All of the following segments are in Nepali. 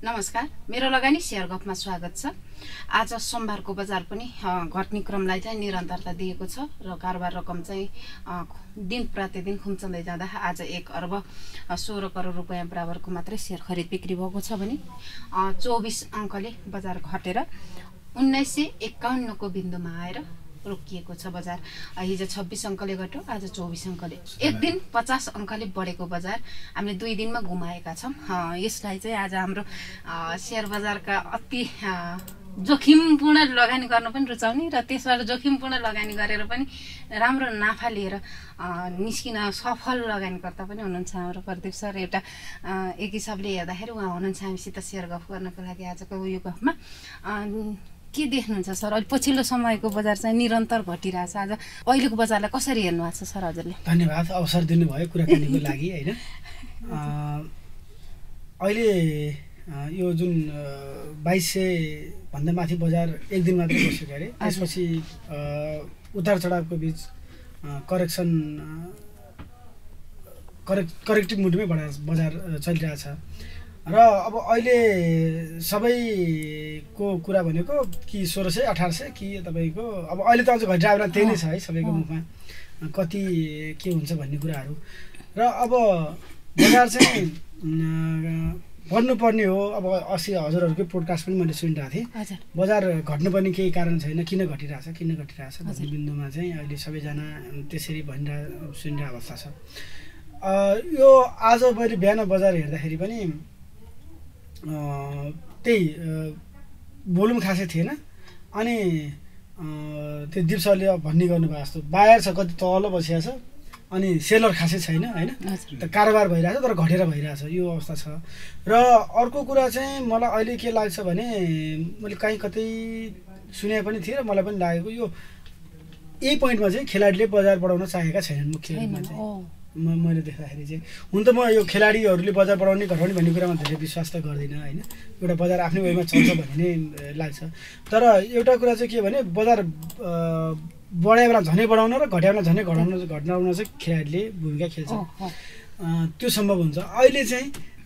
नमस्कार, मेरो लगानी शेयर गफमा स्वागत छ। आज सोमबारको बजार पनि घट्ने क्रमलाई चाहिँ निरन्तरता दिएको छ र कारोबार रकम चाहिँ दिन प्रतिदिन खुम्चँदै जाँदा आज 1 अर्ब 16 करोड रुपैयाँ बराबरको मात्रै शेयर खरिद बिक्री भएको छ भने 24 अङ्कले बजार घटेर 1951 को बिन्दुमा आएर रोकिएको छ बजार। हिजो 26 अङ्कले घट्यो, आज 24 अङ्कले। एक दिन 50 अङ्कले बढेको बजार हामीले 2 दिनमा गुमाएका छौँ। यसलाई चाहिँ आज हाम्रो शेयर बजारका अति जोखिमपूर्ण लगानी गर्न पनि रुचाउने र त्यसबाट जोखिमपूर्ण लगानी गरेर पनि राम्रो नाफा लिएर निस्किन सफल लगानीकर्ता पनि हुनुहुन्छ हाम्रो प्रदीप सर। एउटा एक हिसाबले हेर्दाखेरि उहाँ हुनुहुन्छ हामीसित शेयर गफ गर्नको लागि आजको यो गफमा। के देख्नुहुन्छ सर, अहिले पछिल्लो समयको बजार चाहिँ निरन्तर घटिरहेछ। आज अहिलेको बजारलाई कसरी हेर्नु भएको छ सर हजुरले? धन्यवाद अवसर दिनुभयो कुराकानीको लागि हैन। अहिले यो जुन 2200 भन्दा माथि बजार एक दिन मात्र बसेको अरे, त्यसपछि उतार चढावको बीच करेक्टिभ मुडमै बजार चलिरहेछ र अब अहिले सबैको कुरा भनेको कि 1600 1800 कि तपाईको अब अहिले त अझ घटिरहेको त्यही नै छ है सबैको मुखमा, कति के हुन्छ भन्ने कुराहरू। र अब बजार चाहिँ बढ्नुपर्ने हो। अब अस्ति हजुरहरूकै पोडकास्ट पनि मैले सुनिरहेको थिएँ, बजार घट्नुपर्ने केही कारण छैन, किन घटिरहेछ भन्ने बिन्दुमा चाहिँ अहिले सबैजना त्यसरी सुनिरहेको अवस्था छ। यो आज मैले बिहान बजार हेर्दाखेरि पनि त्यही भोल्युम खासै थिएन। अनि त्यो दिप सरले भन्ने गर्नुभयो जस्तो बायर छ, कति तल बसिया छ, अनि सेलर खासै छैन हैन। त कारोबार भइरहेछ तर घटेर भइरहेछ, यो अवस्था छ। र अर्को कुरा चाहिँ मलाई अहिले के लाग्छ भने, मैले कहीँ कतै सुने पनि थिएँ र मलाई पनि लागेको यो यही पोइन्टमा चाहिँ खेलाडीले बजार बढाउन चाहेका छैनन् मुख्य रूपमा चाहिँ। मैले देख्दाखेरि चाहिँ हुन त म यो खेलाडीहरूले बजार बढाउने घटाउने भन्ने कुरामा धेरै विश्वास त गर्दिनँ हैन। एउटा बजार आफ्नै वेमा चल्छ भन्ने लाग्छ। तर एउटा कुरा चाहिँ के भने, बजार बढाए बेला झनै बढाउन र घटाए बेला झनै घटाउन चाहिँ खेलाडीले भूमिका खेल्छ, त्यो सम्भव हुन्छ। अहिले चाहिँ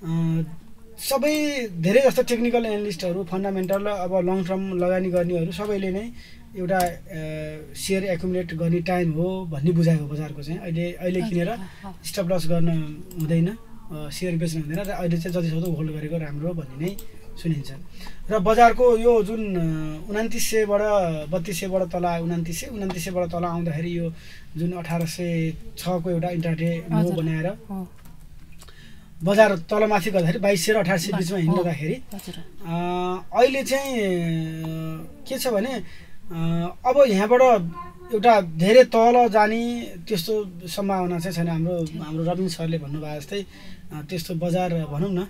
सबै धेरै जस्तो टेक्निकल एनालिस्टहरू, फन्डामेन्टल र अब लङ टर्म लगानी गर्नेहरू सबैले नै एउटा सेयर एकुमुलेट गर्ने टाइम हो भन्ने बुझाएको बजारको चाहिँ। अहिले किनेर स्टप लस गर्न हुँदैन, सेयर बेच्नु हुँदैन र अहिले चाहिँ जतिसक्दो होल्ड गरेको राम्रो भन्ने नै सुनिन्छ। र बजारको यो जुन 2900बाट 3200बाट तल आयो, 2900बाट तल आउँदाखेरि यो जुन 1806 को एउटा इन्ट्राडे लो बनाएर बजार तलमाथि गर्दाखेरि 2200 र 1800 बिचमा हिँड्दाखेरि अहिले चाहिँ के छ भने, अब यहाँबाट एउटा धेरै तल जाने त्यस्तो सम्भावना चाहिँ छैन। हाम्रो रविन सरले भन्नुभयो जस्तै त्यस्तो बजार भनौँ न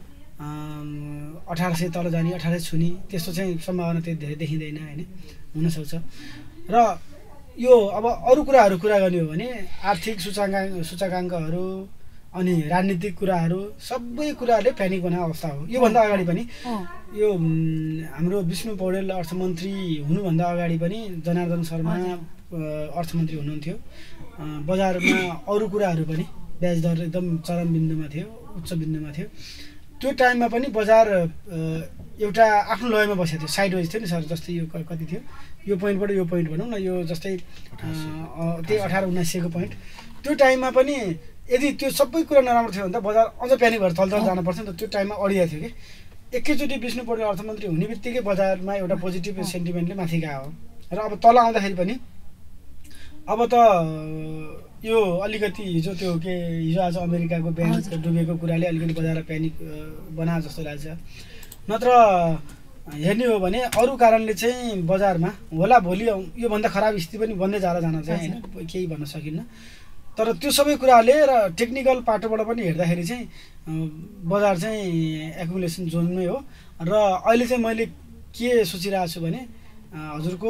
1800 तल जाने, 1800 छुने त्यस्तो चाहिँ सम्भावना त्यही धेरै देखिँदैन हैन, हुनसक्छ। र यो अब अरू कुरा गर्ने हो भने आर्थिक सूचकाङ्कहरू अनि राजनीतिक कुराहरू सबै कुराले प्यानिक बनाएको अवस्था हो। योभन्दा अगाडि पनि यो हाम्रो विष्णु पौडेल अर्थमन्त्री हुनुभन्दा अगाडि पनि जनार्दन शर्मा अर्थमन्त्री हुनुहुन्थ्यो। बजारमा अरू कुराहरू पनि ब्याज दर एकदम चरम बिन्दुमा थियो, उच्च बिन्दुमा थियो। त्यो टाइममा पनि बजार एउटा आफ्नो लयमा बसेको थियो, साइड वाइज थियो नि सर। जस्तै यो कति थियो, यो पोइन्टबाट यो पोइन्ट भनौँ न, यो जस्तै त्यही 1800-1900 को पोइन्ट। त्यो टाइममा पनि यदि त्यो सबै कुरा नराम्रो थियो भने त बजार अझ प्यानिक भएर तल जानु पर्थ्यो नि त। त्यो टाइममा अडिएको थियो कि एकैचोटि विष्णु पौडेल अर्थमन्त्री हुने बित्तिकै बजारमा एउटा पोजिटिभ सेन्टिमेन्टले माथि गयो। र अब तल आउँदाखेरि पनि अब त यो अलिकति हिजो आज अमेरिकाको ब्याङ्क डुबेको कुराले अलिकति बजारलाई प्यानिक बनाए जस्तो लाग्छ। नत्र हेर्ने हो भने अरू कारणले चाहिँ बजारमा होला भोलि योभन्दा खराब स्थिति पनि बन्दै जान चाहिँ होइन, केही भन्न सकिन्न। तर त्यो सबै कुराले र टेक्निकल पाटोबाट पनि हेर्दाखेरि चाहिँ बजार चाहिँ एकुमुलेसन जोनमै हो। र अहिले चाहिँ मैले के सोचिरहेको छु भने, हजुरको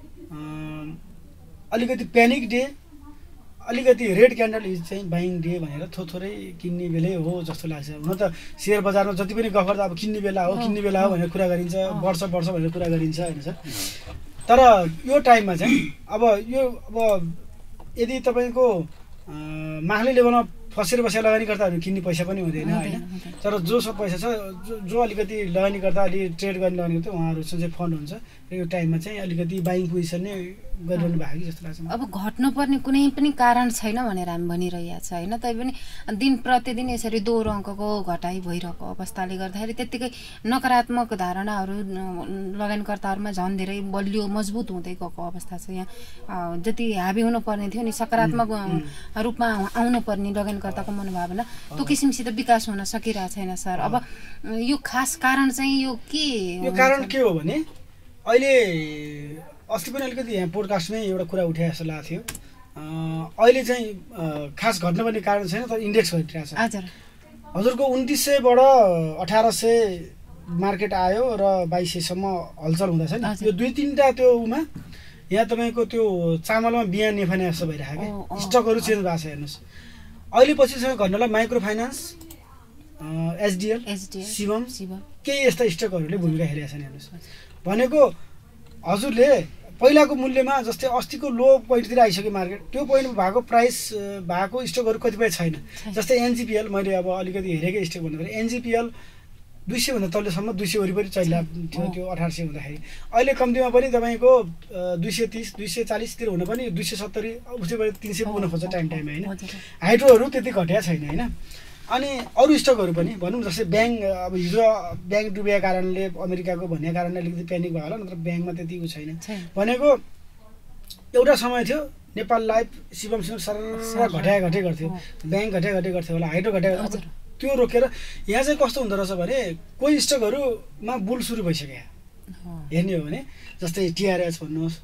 अलिकति प्यानिक डे, अलिकति रेड क्यान्डल इज चाहिँ बाइङ डे भनेर थोरै किन्ने बेलै हो जस्तो लाग्छ। हुन त सेयर बजारमा जति पनि गफ गर्दा अब किन्ने बेला हो भनेर कुरा गरिन्छ, वर्ष भनेर कुरा गरिन्छ होइन सर। तर यो टाइममा चाहिँ अब यदि तपाईँको माथि लेभलमा फसेर बसेर लगानीकर्ताहरू किन्ने पैसा पनि हुँदैन होइन। तर जोसँग पैसा छ जो अलिकति लगानीकर्ता अलि ट्रेड गर्ने लगानीकर्ता उहाँहरूसँग चाहिँ फन्ड हुन्छ यो टाइममा चाहिँ अलिकति बाइङ पोजिसन नै गरिरहनु भएको कि जस्तो लाग्छ। अब घट्नुपर्ने कुनै पनि कारण छैन भनेर हामी भनिरहेको छ होइन, तैपनि दिन प्रतिदिन यसरी दोहोरो अङ्कको घटाइ भइरहेको अवस्थाले गर्दाखेरि त्यत्तिकै नकारात्मक धारणाहरू लगानीकर्ताहरूमा झन् धेरै बलियो मजबुत हुँदै गएको अवस्था छ। यहाँ जति हाबी हुनुपर्ने थियो नि सकारात्मक रूपमा आउनुपर्ने लगानीकर्ताको मनोभावना त्यो किसिमसित विकास हुन सकिरहेको छैन सर। अब यो खास कारण चाहिँ यो के? यो कारण के हो भने अहिले अस्ति पनि अलिकति यहाँ पोडकास्टमै एउटा कुरा उठाए जस्तो लागेको थियो। अहिले चाहिँ खास घट्नुपर्ने कारण छैन तर इन्डेक्स घटिरहेको छ। हजुरको 2900बाट 1800 मार्केट आयो र 2200सम्म हलचल हुँदैछ नि। यो 2-3टा त्यो उमा यहाँ तपाईँको त्यो चामलमा बिहान नेफाने जस्तो भइरहेको क्या, स्टकहरू चेन्ज भएको छ हेर्नुहोस्। अहिले पछिसँग घट्नलाई माइक्रो फाइनान्स, एचडिएल, शिवम केही यस्ता स्टकहरूले भूमिका खेलेका छन् हेर्नुहोस्। भनेको हजुरले पहिलाको मूल्यमा जस्तै अस्तिको लो पोइन्टतिर आइसक्यो मार्केट, त्यो पोइन्ट भएको प्राइस भएको स्टकहरू कतिपय छैन। जस्तै एनजिपिएल मैले अब अलिकति हेरेकै स्टक भन्दाखेरि एनजिपिएल 200 भन्दा तल्लोसम्म 200 वरिपरि चलिरहेको थियो त्यो 1800 हुँदाखेरि। अहिले कम्तीमा पनि तपाईँको 230 240 तिर हुन पनि 270 उसैबाट 300 पुग्न खोज्छ टाइम होइन। हाइड्रोहरू त्यति घटेको छैन होइन। अनि अरू स्टकहरू पनि भनौँ जस्तै ब्याङ्क, अब हिजो ब्याङ्क डुबेको कारणले अमेरिकाको भन्ने कारणले अलिकति प्यानिक भयो होला, नत्र ब्याङ्कमा त्यति उ छैन। भनेको एउटा समय थियो नेपाल लाइफ शिवम सर घटाए गर्थ्यो, ब्याङ्क घटाए गर्थ्यो होला, हाइड्रो घटाए, त्यो रोकेर यहाँ चाहिँ कस्तो हुँदो रहेछ भने कोही स्टकहरूमा बुल सुरु भइसक्यो हेर्ने हो भने। जस्तै टिआरएस भन्नुहोस्,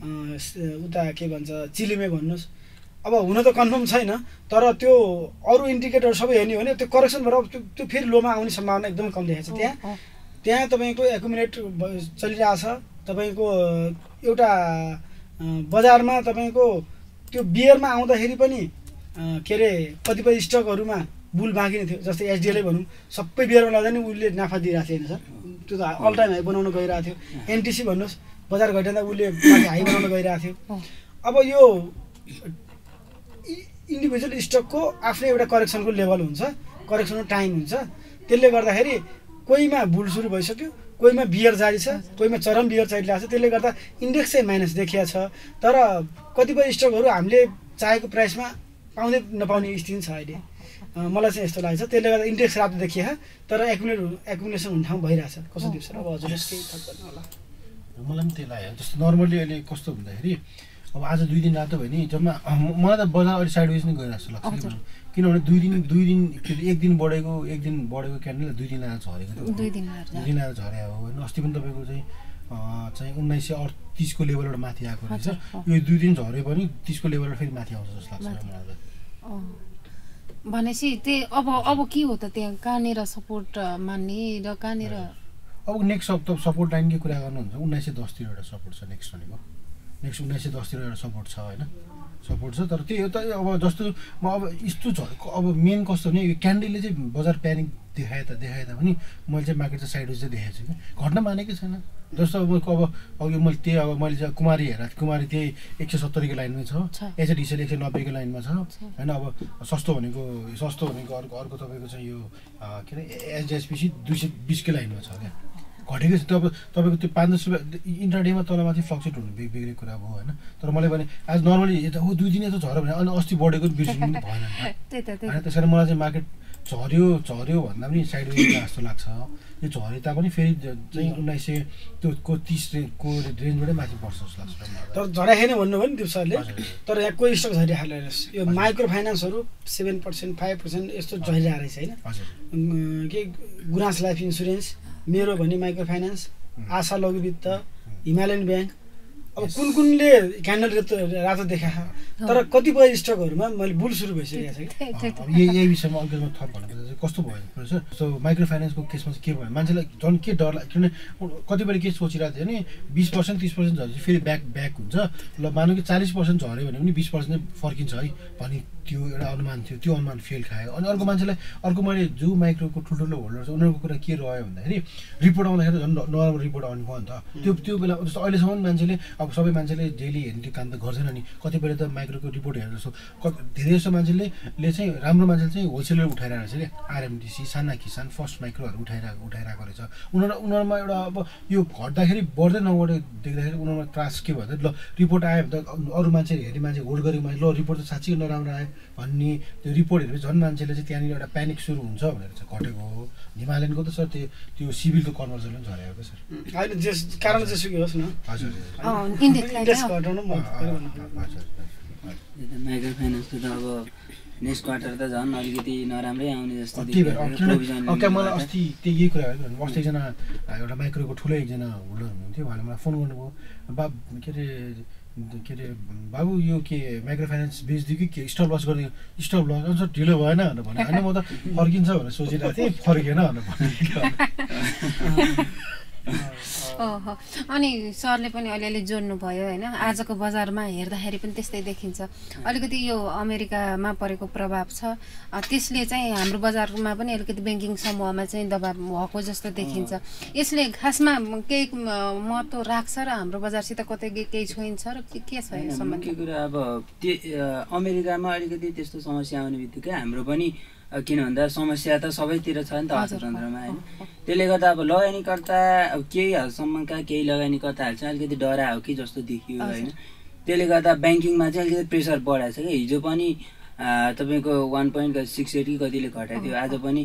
उता के भन्छ चिलिमे भन्नुहोस्, अब हुन त कन्फर्म छैन तर त्यो अरू इन्डिकेटर सबै हेर्ने हो भने त्यो करेक्सन भएर त्यो फेरि लोमा आउने सम्भावना एकदम कम देखाएको छ। त्यहाँ तपाईँको एकुमुलेट चलिरहेछ। तपाईँको एउटा बजारमा तपाईँको त्यो बियरमा आउँदाखेरि पनि के अरे कतिपय स्टकहरूमा बुल बाँकी नै थियो। जस्तै एचडिएलै भनौँ, सबै बियरमा लाँदा नि उसले नाफा दिइरहेको थियो होइन सर, त्यो त अल टाइम हाई बनाउन गइरहेको थियो। एनटिसी भन्नुहोस्, बजार घटाउँदा उसले हाई बनाउन गइरहेको थियो। अब यो इन्डिभिजुअल स्टकको आफ्नै एउटा करेक्सनको लेभल हुन्छ, करेक्सनको टाइम हुन्छ। त्यसले गर्दाखेरि कोहीमा बुल सुरु भइसक्यो, कोहीमा बियर जारी छ, कोहीमा चरम बियर चलिरहेको छ। त्यसले गर्दा इन्डेक्स चाहिँ माइनस देखिया छ। तर कतिपय स्टकहरू हामीले चाहेको प्राइसमा पाउँदै नपाउने स्थिति छ अहिले, मलाई चाहिँ यस्तो लाग्छ। त्यसले गर्दा इन्डेक्स रातो देखिए तर एकुमुलेसन हुने ठाउँ भइरहेछ। कस्तो दिउँछ अब हजुरले केही थाहा गर्नु होला? मलाई पनि त्यही लाग्यो। जस्तो नर्मली अहिले कस्तो भन्दाखेरि अब आज 2 दिन रातो भयो नि जम्मा मलाई त बजार अहिले साइडवेज नै गइरहेको छ लाग्छ। किनभने 2 दिन एक दिन बढेको क्यान्डल 2 दिन आएर झरेको थियो, 2 दिन आएर झरे हो होइन। अस्ति पनि तपाईँको चाहिँ 1938 को लेभलबाट माथि आएको रहेछ। यो 2 दिन झरे पनि 30 को लेभलबाट फेरि माथि आउँछ जस्तो लाग्छ मलाई। भनेपछि त्यही अब के हो त त्यहाँ कहाँनिर सपोर्ट मान्ने र कहाँनिर अब नेक्स्ट सपोर्ट लाइनकै कुरा गर्नुहुन्छ 1910 तिर एउटा सपोर्ट छ। नेक्स्ट भनेको नेक्स्ट 1910 तिर एउटा सपोर्ट छ होइन, सपोर्ट छ। तर त्यही हो त अब जस्तो म अब यस्तो झरेको अब मेन कस्तो भने यो क्यान्डलले चाहिँ बजार प्यानिक देखाए तापनि मैले चाहिँ मार्केट चाहिँ साइडवेज चाहिँ देखाएको छु कि घट्न मानेकै छैन। जस्तो अब यो मैले त्यही अब मैले चाहिँ कुमारी हेरेँ, कुमारी त्यही 170 को लाइनमै छ, एचडिसिएल 190 को लाइनमा छ होइन। अब सस्तो भनेको अर्को तपाईँको चाहिँ यो के अरे एचडिएसपिसी 220 को लाइनमा छ क्या, घटेको छ। तपाईँको त्यो 5-10 रुपियाँ इन्टरडेमा तलमाथि फ्लक्चुएट हुनु बिग्रेको कुरा भयो होइन। तर मैले भने आज नर्मली यता 2 दिन यता झऱ्यो भने अनि अस्ति बढेको बिर्सिनु पनि भएन होइन। त्यस कारण मलाई चाहिँ मार्केट झऱ्यो भन्दा पनि साइडवेज जस्तो लाग्छ। यो झरे तापनि फेरि चाहिँ 1930 को रेन्जबाटै माथि बढ्छ जस्तो लाग्छ। तर झराखेन भन्नुभयो नि दिउँसोले, तर यहाँ कोही स्टक झरिरहेको रहेछ। यो माइक्रो फाइनेन्सहरू 7% 5% यस्तो झरिरहेको रहेछ होइन। के गुराँस लाइफ इन्सुरेन्स, मेरो भन्ने माइक्रो फाइनेन्स, आशा लघु वित्त, हिमालयन ब्याङ्क, अब कुनले क्यान्डल रातो देखाएको। तर कतिपय स्टकहरूमा मैले बुल सुरु भइसकेको छ। यही विषयमा अघि म थप भन्नुपर्दा कस्तो भयो सर, सो माइक्रो फाइनेन्सको केसमा चाहिँ के भयो मान्छेलाई झन् के डर लाग्यो। किनभने कतिपय के सोचिरहेको थियो भने 20% 30% झरेपछि फेरि ब्याक हुन्छ, ल मानौँ कि 40% झऱ्यो भने पनि 20% चाहिँ फर्किन्छ है भन्ने त्यो एउटा अनुमान थियो, त्यो अनुमान फेल खायो। अनि अर्को मान्छेलाई अर्को मैले जो माइक्रोको ठुल्ठुलो होल्डर छ उनीहरूको कुरा के रह्यो भन्दाखेरि रिपोर्ट आउँदाखेरि झन् नराम्रो रिपोर्ट आउने भयो नि त। त्यो बेला जस्तो अहिलेसम्म मान्छेले अब सबै मान्छेले डेली हेर्ने त्यो काम त गर्दैन नि, कतिपय त माइक्रोको रिपोर्ट हेरेर जस्तो धेरै जस्तो मान्छेले चाहिँ राम्रो मान्छेले चाहिँ होलसेलर उठाइरहेको रहेछ क्या, आरएमडिसी, साना किसान, फर्स्ट माइक्रोहरू उठाइरहेको रहेछ। उनीहरूमा एउटा अब यो घट्दाखेरि बढ्दै नबढ्दै देख्दाखेरि उनीहरूमा त्रास के भयो त, ल रिपोर्ट आयो भने त अरू मान्छे हेर्ने मान्छे होल्ड गरेको मान्छे ल रिपोर्ट त साँच्चै नराम्रो आयो भन्ने त्यो रिपोर्ट हेरेपछि झन् मान्छेले चाहिँ त्यहाँनिर एउटा प्यानिक सुरु हुन्छ भनेर चाहिँ घटेको हो। हिमालयनको त सर त्यो सिभिलको कन्भर्जन पनि झरेको सर होइन, जस कारण जेसुकै होस् न। हजुर इन्डेक्स घटाउनु माइक्रो फाइनेन्सको त अब नेक्स्ट क्वार्टर त झन् अलिकति नराम्रै आउने जस्तो मलाई अस्ति त्यही यही कुरा भयो। अस्ति एकजना एउटा माइक्रोको ठुलै एकजना होल्डर हुनुहुन्थ्यो, उहाँले मलाई फोन गर्नुभयो, के अरे बाबु यो के माइक्रो फाइनेन्स बेचिदियो कि के, स्टप लस गरिदियो, स्टप लस अन्त ढिलो भएन भनेर भने, होइन म त फर्किन्छ भनेर सोचिरहेको थिएँ, फर्केन भनेर भने। ओहो, अनि सरले पनि अलिअलि जोड्नु भयो होइन। आजको बजारमा हेर्दाखेरि पनि त्यस्तै देखिन्छ, अलिकति यो अमेरिकामा परेको प्रभाव छ, त्यसले चाहिँ हाम्रो बजारमा पनि अलिकति ब्याङ्किङ समूहमा चाहिँ दबाब भएको जस्तो देखिन्छ। यसले खासमा केही महत्त्व राख्छ र हाम्रो बजारसित कतै केही छोइन्छ र के छ यसमा? मुख्य कुरा अब अमेरिकामा अलिकति त्यस्तो समस्या आउने बित्तिकै हाम्रो पनि किन भन्दा समस्या त सबैतिर छ नि त अर्थतन्त्रमा होइन। त्यसले गर्दा अब लगानीकर्ता अब केही हदसम्मका केही लगानीकर्ताहरू चाहिँ अलिकति डरायो कि जस्तो देखियो होइन। त्यसले गर्दा ब्याङ्किङमा चाहिँ अलिकति प्रेसर बढाएको छ कि, हिजो पनि तपाईँको 1.68 कि कतिले घटाएको थियो, आज पनि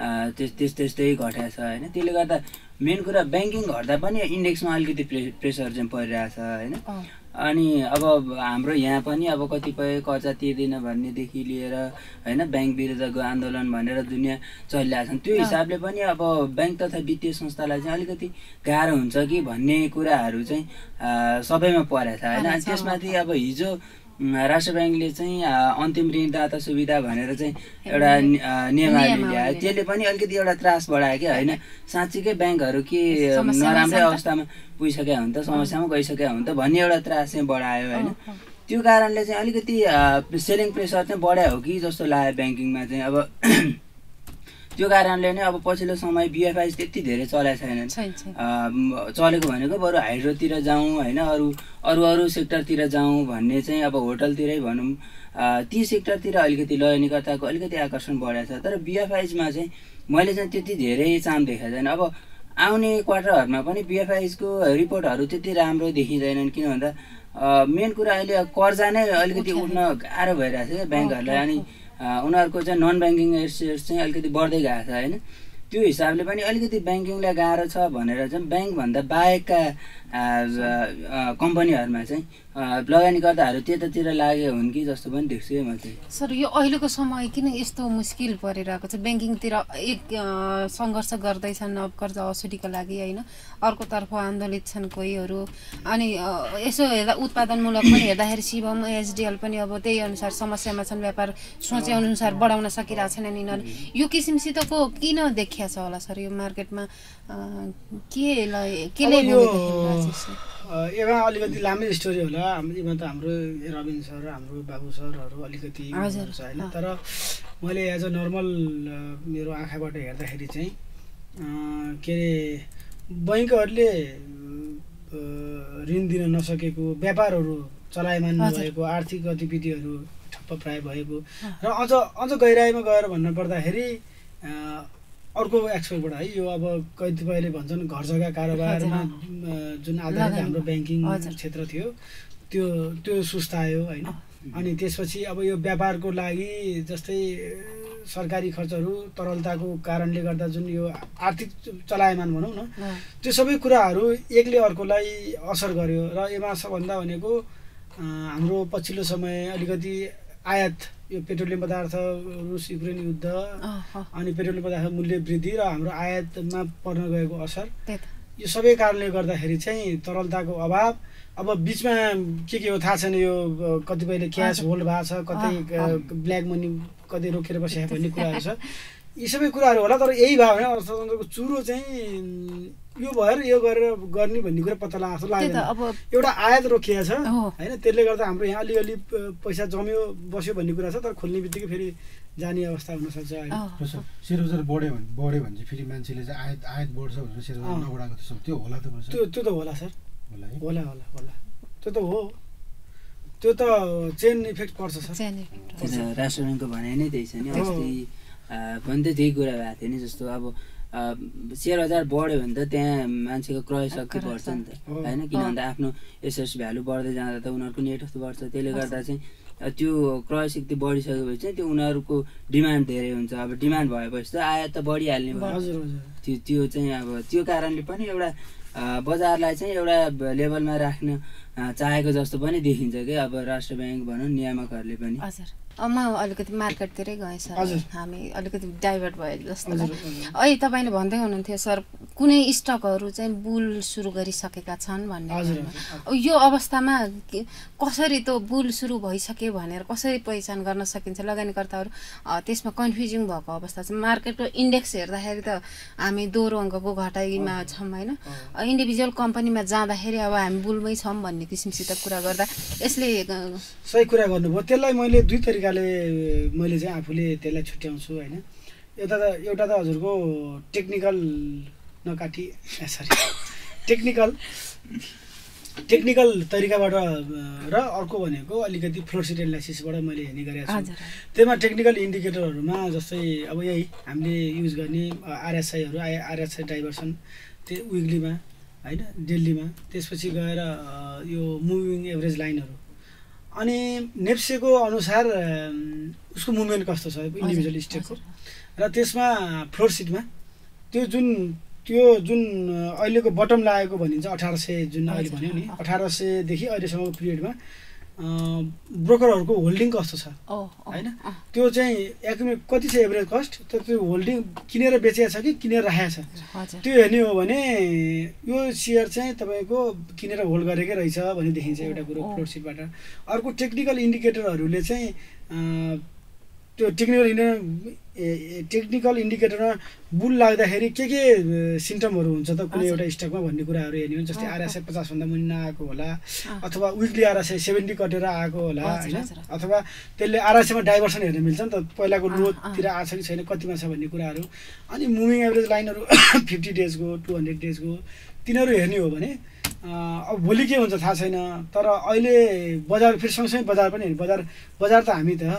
त्यस्तै घटाएको छ होइन। त्यसले गर्दा मेन कुरा ब्याङ्किङ घट्दा पनि इन्डेक्समा अलिकति प्रेसर चाहिँ परिरहेछ होइन। अनि अब हाम्रो यहाँ पनि अब कतिपय कर्जा तिर्दैन भन्नेदेखि लिएर होइन ब्याङ्क विरुद्धको आन्दोलन भनेर दुनियाँ चलिरहेको छन्, त्यो हिसाबले पनि अब ब्याङ्क तथा वित्तीय संस्थालाई चाहिँ अलिकति गाह्रो हुन्छ कि भन्ने कुराहरू चाहिँ सबैमा परेको छ होइन। अनि त्यसमाथि अब हिजो राष्ट्र ब्याङ्कले चाहिँ अन्तिम ऋणदाता सुविधा भनेर चाहिँ एउटा नियमावली ल्यायो, त्यसले पनि अलिकति एउटा त्रास बढायो कि होइन। साँच्चीकै ब्याङ्कहरू के नराम्रै अवस्थामा पुगिसक्यो भने त, समस्यामा गइसक्यो भने त भन्ने एउटा त्रास चाहिँ बढायो होइन। त्यो कारणले चाहिँ अलिकति सेलिङ प्रेसर चाहिँ बढायो हो कि जस्तो लाग्यो ब्याङ्किङमा चाहिँ। अब त्यो कारणले नै अब पछिल्लो समय बिएफआई त्यति धेरै चलेको छैनन्, चलेको भनेको बरु हाइड्रोतिर जाउँ होइन, अरू सेक्टरतिर जाउँ भन्ने चाहिँ अब होटलतिरै भनौँ ती सेक्टरतिर अलिकति लगानीकर्ताको अलिकति आकर्षण बढाएको छ। तर बिएफआइजमा चाहिँ मैले चाहिँ त्यति धेरै चाम देखाएको छैन। अब आउने क्वार्टरहरूमा पनि बिएफआइजको रिपोर्टहरू त्यति राम्रो देखिँदैनन्, किन भन्दा मेन कुरा अहिले कर्जा नै अलिकति उठ्न गाह्रो भइरहेको छ क्या ब्याङ्कहरूलाई। अनि उनीहरूको चाहिँ नन ब्याङ्किङ एसेट्स चाहिँ अलिकति बढ्दै गएको छ होइन। त्यो हिसाबले पनि अलिकति ब्याङ्किङलाई गाह्रो छ भनेर चाहिँ ब्याङ्कभन्दा बाहेकका कम्पनीहरूमा चाहिँ लगानीकर्ताहरू त्यतातिर लाग्यो हुन् कि जस्तो पनि देख्छु है म चाहिँ। सर यो अहिलेको समय किन यस्तो मुस्किल परिरहेको छ? ब्याङ्किङतिर एक सङ्घर्ष गर्दैछन् अब कर्जा असुलीको लागि होइन, अर्कोतर्फ आन्दोलित छन् कोहीहरू। अनि यसो हेर्दा उत्पादनमूलक पनि हेर्दाखेरि शिवम एचडिएल पनि अब त्यही अनुसार समस्यामा छन्, व्यापार सोचे अनुसार बढाउन सकिरहेको छैनन् यिनीहरू। यो किसिमसितको किन देखिया छ होला सर यो मार्केटमा? केले यसमा अलिकति लामै स्टोरी होला। यसमा त हाम्रो रबिन सर, हाम्रो बाबु सरहरू अलिकति हुन्छ होइन। तर मैले एज अ नर्मल मेरो आँखाबाट हेर्दाखेरि चाहिँ के अरे बैङ्कहरूले ऋण दिन नसकेको, व्यापारहरू चलायमान नभएको, आर्थिक गतिविधिहरू ठप्प प्राय भएको र अझ गहिराइमा गएर भन्नु पर्दाखेरि अर्को एक्सपेक्टबाट है यो अब कतिपयले भन्छन् घर जग्गा कारोबारमा जुन आधारित हाम्रो ब्याङ्किङ क्षेत्र थियो त्यो सुस्तायो होइन। अनि त्यसपछि अब यो व्यापारको लागि जस्तै सरकारी खर्चहरू तरलताको कारणले गर्दा जुन यो आर्थिक चलायमान भनौँ न, त्यो सबै कुराहरू एकले अर्कोलाई असर गर्यो। र यसमा सबभन्दा भनेको हाम्रो पछिल्लो समय अलिकति आयात, यो पेट्रोलियम पदार्थ, रुस युक्रेन युद्ध अनि पेट्रोलियम पदार्थ मूल्य वृद्धि र हाम्रो आयातमा पर्न गएको असर, यो सबै कारणले गर्दाखेरि चाहिँ तरलताको अभाव। अब बिचमा के हो थाहा छैन, यो कतिपयले क्यास होल्ड भएको छ, कतै ब्ल्याक मनी कतै रोकेर बसेको भन्ने कुराहरू छ। यी सबै कुराहरू होला। तर यही भयो भने अर्थतन्त्रको चुरो चाहिँ यो भएर यो गरेर गर्ने भन्ने कुरा पत्ता लाग्छ लाग्दैन। एउटा आयात रोकिएको छ होइन, त्यसले गर्दा हाम्रो यहाँ अलिअलि पैसा जम्यो बस्यो भन्ने कुरा छ। तर खोल्ने बित्तिकै फेरि जाने अवस्था हुनसक्छ अहिले। सेयर बजार बढ्यो भने चाहिँ फेरि मान्छेले चाहिँ आयात बढ्छ भनेर सेयर बजार नबढाएको त्यसो त्यो होला त त्यो त होला सर, होला होला होला त्यो त हो, त्यो त चेन इफेक्ट पर्छ सर। राष्ट्र ब्याङ्कको भनाइ नै त्यही छ नि, अस्ति पनि त त्यही कुरा भएको थियो नि। जस्तो अब सेयर बजार बढ्यो भने त त्यहाँ मान्छेको क्रय शक्ति बढ्छ नि त होइन, किन भन्दा आफ्नो एसेट्स भ्यालु बढ्दै जाँदा त उनीहरूको नेट बढ्छ। त्यसले गर्दा चाहिँ त्यो क्रय शक्ति बढिसकेपछि चाहिँ त्यो उनीहरूको डिमान्ड धेरै हुन्छ। अब डिमान्ड भएपछि त आयात त बढिहाल्ने भयो। त्यो चाहिँ अब त्यो कारणले पनि एउटा बजारलाई चाहिँ एउटा लेभलमा राख्न चाहेको जस्तो पनि देखिन्छ कि अब राष्ट्र ब्याङ्क भनौँ नियामकहरूले पनि। म अलिकति मार्केटतिरै गएँ सर, हामी अलिकति डाइभर्ट भयो जस्तो। अहिले तपाईँले भन्दै हुनुहुन्थ्यो सर कुनै स्टकहरू चाहिँ बुल सुरु गरिसकेका छन् भन्ने। यो अवस्थामा कसरी त्यो बुल सुरु भइसक्यो भनेर कसरी पहिचान गर्न सकिन्छ? लगानीकर्ताहरू त्यसमा कन्फ्युजिङ भएको अवस्था छ। मार्केटको इन्डेक्स हेर्दाखेरि त हामी दोहोरो अङ्कको घटाइमा छौँ होइन, इन्डिभिजुअल कम्पनीमा जाँदाखेरि अब हामी बुलमै छौँ भन्ने किसिमसित कुरा गर्दा यसले सही कुरा गर्नुभयो। त्यसलाई मैले दुई तरिकाले मैले चाहिँ आफूले त्यसलाई छुट्याउँछु होइन। एउटा त हजुरको टेक्निकल नकाटी सरी टेक्निकल तरिकाबाट र अर्को भनेको अलिकति फ्लोरसिट एनालाइसिसबाट मैले हेर्ने गरेको छु। त्यसमा टेक्निकल इन्डिकेटरहरूमा जस्तै अब यही हामीले युज गर्ने आरएसआईहरू आरएसआई डाइभर्सन त्यो विकलीमा होइन, डेलीमा, त्यसपछि गएर यो मुभिङ एभरेज लाइनहरू, अनि नेप्सेको अनुसार उसको मुभमेन्ट कस्तो छ इन्डिभिजुअल स्टकको, र त्यसमा फ्लोरसिटमा त्यो जुन अहिलेको बटम लागेको भनिन्छ 1800 जुन अहिले भन्यो नि 1800 देखि अहिलेसम्मको पिरियडमा ब्रोकरहरूको होल्डिङ कस्तो छ होइन, त्यो चाहिँ एकदमै कति छ एभरेज कस्ट, त्यो होल्डिङ किनेर बेचेको छ कि किनेर राखेको छ त्यो हेर्ने हो भने यो सेयर चाहिँ तपाईँको किनेर होल्ड गरेकै रहेछ भन्ने देखिन्छ एउटा कुरो फ्लोरसिटबाट। अर्को टेक्निकल इन्डिकेटरहरूले चाहिँ त्यो टेक्निकल इन्डिकेटरमा बुल लाग्दाखेरि के सिम्टमहरू हुन्छ त कुनै एउटा स्टकमा भन्ने कुराहरू हेर्ने हो। जस्तै आरएसआई 50 भन्दा मुनि नआएको होला, अथवा विकली आरएसआई 70 कटेर आएको होला होइन, अथवा त्यसले आरएसआईमा डाइभर्सन हेर्न मिल्छ नि त, पहिलाको लोतिर आएको छ कि छैन, कतिमा छ भन्ने कुराहरू। अनि मुभिङ एभरेज लाइनहरू 50 डेजको 200 डेजको तिनीहरू हेर्ने हो भने अब भोलि के हुन्छ थाहा छैन। तर अहिले बजार फेरि सँगसँगै बजार पनि हेर्ने, बजार त हामी त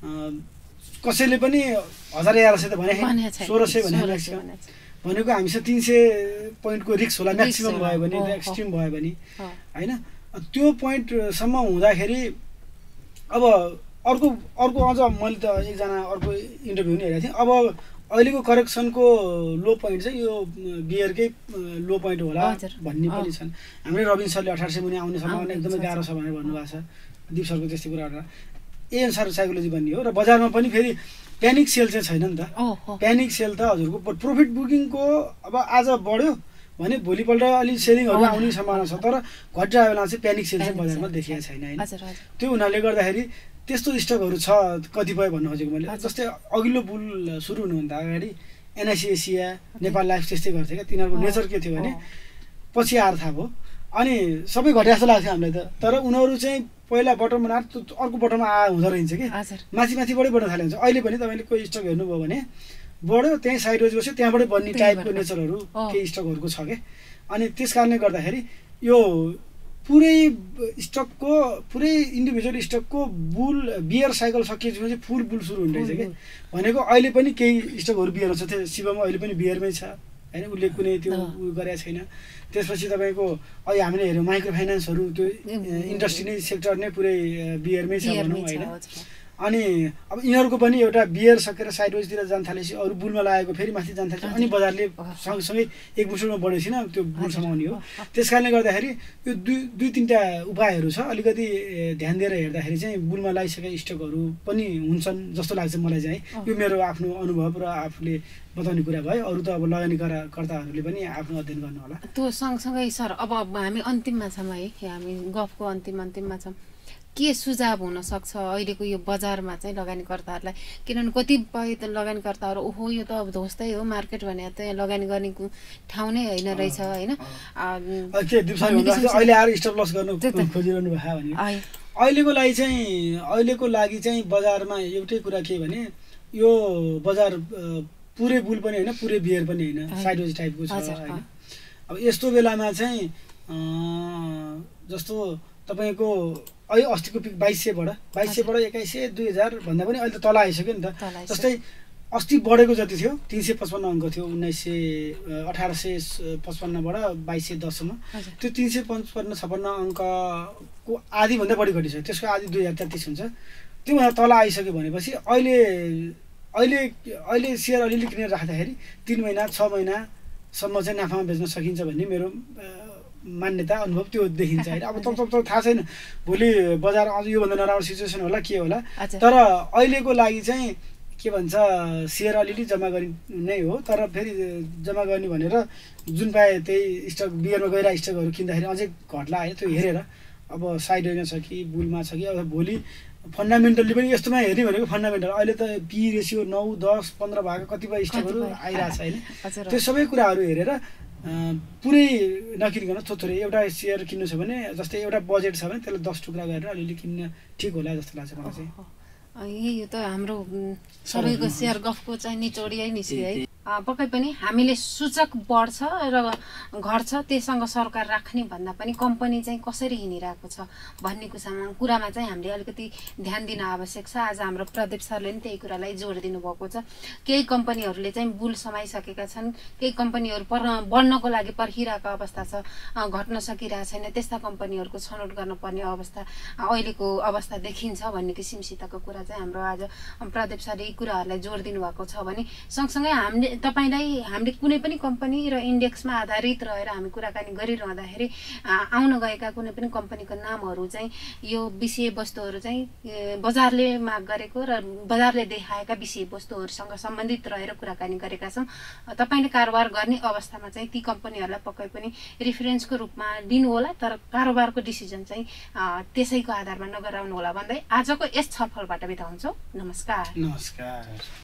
कसैले पनि 1100 त भने 1600 भने म्याक्सिमम भनेको हामीसँग 300 पोइन्टको रिस्क होला म्याक्सिमम भयो भने, एक्सट्रिम भयो भने होइन। त्यो पोइन्टसम्म हुँदाखेरि अब अर्को अझ मैले त एकजना अर्को इन्टरभ्यू पनि हेरेको थिएँ। अब अहिलेको करेक्सनको लो पोइन्ट चाहिँ यो बियरकै लो पोइन्ट होला भन्ने पनि छन्। हाम्रै रबिन सरले 1800 मुनि आउने सम्भावना एकदमै गाह्रो छ भनेर भन्नुभएको छ, दिप सरको त्यस्तै कुराहरू यही अनुसार साइकोलोजी भन्ने हो। र बजारमा पनि फेरि प्यानिक सेल चाहिँ छैन नि त। प्यानिक सेल त हजुरको प्रफिट बुकिङको अब आज बढ्यो भने भोलिपल्ट अलिक सेलिङहरू आउने सम्भावना छ, तर घटिरहेको बेलामा चाहिँ प्यानिक सेल चाहिँ बजारमा देखिएको छैन होइन। त्यो हुनाले गर्दाखेरि त्यस्तो स्टकहरू छ कतिपय भन्नु खोजेको मैले। जस्तै अघिल्लो बुल सुरु हुनुभन्दा अगाडि एनआइसी एसिया, नेपाल लाइफ त्यस्तै गर्थ्यो क्या, तिनीहरूको नेचर के थियो भने पछि आएर थाहा भयो। अनि सबै घटे जस्तो लाग्थ्यो हामीलाई त, तर उनीहरू चाहिँ पहिला बटम बनाएर अर्को बटममा हुँदो रहेछ कि माथिबाटै बढ्न थाले हुन्छ। अहिले पनि तपाईँले कोही स्टक हेर्नुभयो भने बढ्यो त्यहीँ साइड वेज बस्यो, त्यहाँबाटै बन्ने टाइपको नेचरहरू केही स्टकहरूको छ क्या। अनि त्यस कारणले गर्दाखेरि यो पुरै इन्डिभिजुअल स्टकको बुल बियर साइकल सकिएपछि चाहिँ फुल बुल सुरु हुने रहेछ क्या। भनेको अहिले पनि केही स्टकहरू बियर छ, त्यो शिवमा अहिले पनि बियरमै छ होइन, उसले कुनै त्यो उयो गरेको छैन। त्यसपछि तपाईँको अहिले हामीले हेऱ्यौँ माइक्रो फाइनेन्सहरू त्यो इन्डस्ट्री नै सेक्टर नै पुरै बियरमै छ भनौँ होइन। अनि अब यिनीहरूको पनि एउटा बियर सकेर साइडवेजतिर जान थालेपछि अरू बुलमा लागेको फेरि माथि जान थालेपछि अनि बजारले सँगसँगै एक मुसुलमा बढेको छैन त्यो बुलसम्म आउने हो। त्यस कारणले गर्दाखेरि यो दुई तिनवटा उपायहरू छ, अलिकति ध्यान दिएर हेर्दाखेरि चाहिँ बुलमा लागिसकेका स्टकहरू पनि हुन्छन् जस्तो लाग्छ मलाई चाहिँ। यो मेरो आफ्नो अनुभव र आफूले बताउने कुरा भयो। अरू त अब लगानीकर्ताहरूले पनि आफ्नो अध्ययन गर्नु होला। त्यो सँगसँगै सर अब हामी अन्तिममा छौँ है, हामी गफको अन्तिममा छौँ। के सुझाव हुन सक्छ अहिलेको यो बजारमा चाहिँ लगानीकर्ताहरूलाई? किनभने कतिपय त लगानीकर्ताहरू ओहो यो त अब ध्वस्तै हो, मार्केट भने त यहाँ लगानी गर्ने ठाउँ नै होइन रहेछ होइन। के दिपसाई अहिले आएर स्टप लस गर्नु खोजिरहनु भएको भने अहिलेको लागि चाहिँ बजारमा एउटै कुरा के भने यो बजार पुरै बुल पनि होइन, पुरै बियर पनि होइन, साइडवेज टाइपको छ होइन। अब यस्तो बेलामा चाहिँ जस्तो तपाईँको अहिले अस्तिको पिक 2200बाट 2100 2000 भन्दा पनि अहिले त तल आइसक्यो नि त। जस्तै अस्ति बढेको जति थियो 355 अङ्क थियो 1855बाट 2210सम्म, त्यो 355-56 अङ्कको आधीभन्दा बढी घटिसक्यो, त्यसको आधी 2033 हुन्छ। त्योभन्दा तल आइसक्यो भनेपछि अहिले सेयर अलिअलि किनेर राख्दाखेरि 3 महिना 6 महिनासम्म चाहिँ नाफामा बेच्न सकिन्छ भन्ने मेरो मान्यता अनुभव त्यो देखिन्छ होइन। अब त थाहा छैन भोलि बजार अझ योभन्दा नराम्रो सिचुएसन होला के होला, तर अहिलेको लागि चाहिँ के भन्छ सेयर अलिअलि जम्मा गर्ने नै हो। तर फेरि जम्मा गर्ने भनेर जुन पाए त्यही स्टक बियरमा गएर स्टकहरू किन्दाखेरि अझै घट्ला है, त्यो हेरेर अब साइडवेमा छ कि बुलमा छ कि। अब भोलि फन्डामेन्टल्ली पनि यस्तोमा हेर्ने भनेको फन्डामेन्टल अहिले त पी रेसियो 9, 10, 15 भएको कतिपय स्टकहरू आइरहेछ होइन। त्यो सबै कुराहरू हेरेर पुरै नकिनिकन थोरै एउटा सेयर किन्नु छ भने जस्तै एउटा बजेट छ भने त्यसलाई 10 टुक्रा गरेर अलिअलि किन्न ठिक होला जस्तो लाग्छ मलाई चाहिँ। यही त हाम्रो सबैको सेयर गफको चाहिँ निचोडियै निस्क्यो है। पक्कै पनि हामीले सूचक बढ्छ र घट्छ त्यससँग सरकार राख्ने भन्दा पनि कम्पनी चाहिँ कसरी हिँडिरहेको छ भन्ने कुरामा चाहिँ हामीले अलिकति ध्यान दिन आवश्यक छ। आज हाम्रो प्रदीप सरले पनि त्यही कुरालाई जोड दिनुभएको छ। केही कम्पनीहरूले चाहिँ बुल समाइसकेका छन्, केही कम्पनीहरू बढ्नको लागि पर्खिरहेको अवस्था छ, घट्न सकिरहेको छैन, त्यस्ता कम्पनीहरूको छनौट गर्नुपर्ने अवस्था अहिलेको अवस्था देखिन्छ भन्ने किसिमसितको कुरा चाहिँ हाम्रो आज प्रदीप सरले यी कुराहरूलाई जोड दिनुभएको छ भने सँगसँगै हामीले कुनै पनि कम्पनी र इन्डेक्समा आधारित रहेर हामी कुराकानी गरिरहँदाखेरि आउन गएका कुनै पनि कम्पनीको नामहरू चाहिँ यो विषयवस्तुहरू चाहिँ बजारले माग गरेको र बजारले देखाएका विषयवस्तुहरूसँग सम्बन्धित रहेर कुराकानी गरेका छौँ। तपाईँले कारोबार गर्ने अवस्थामा चाहिँ ती कम्पनीहरूलाई पक्कै पनि रेफरेन्सको रूपमा लिनु होला, तर कारोबारको डिसिजन चाहिँ त्यसैको आधारमा नगराउनु होला भन्दै आजको यस छलफलबाट बिदा हुन्छौँ। नमस्कार।